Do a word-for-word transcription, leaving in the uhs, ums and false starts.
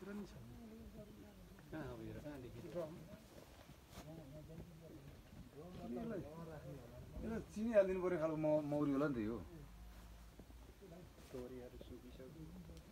पनि छ कहाँ हो यो कहाँदेखि यसलाई चिनिहालिदिनु पर्ने खालको मौरी होला नि त यो तोरीहरू सुकिसक्यो